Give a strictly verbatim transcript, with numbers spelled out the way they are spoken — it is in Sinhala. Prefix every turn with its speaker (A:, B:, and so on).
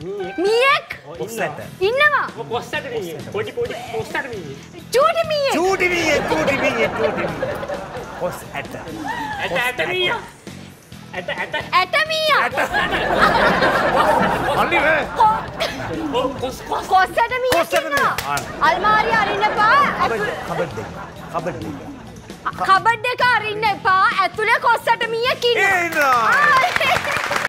A: මීයක්
B: කොස්සට
A: ඉන්නවා
C: කොස්සට මීයක් පොඩි පොඩි කොස්සට මීයක්
A: චූටි මීයක්
B: චූටි මීයක් චූටි මීයක් චූටි මීයක් කොස් ඇට
C: ඇට ඇට මීයක් ඇට ඇට
A: ඇට මීයක්
B: අලි වේ
C: කොස් කොස්
A: කොස්සට මීයක් ඉන්නවා අල්මාරිය අරින්න එපා
B: කබඩ් දෙක කබඩ් දෙක
A: කබඩ් එක අරින්න එපා ඇතුලේ කොස්සට මීයක් ඉන්නවා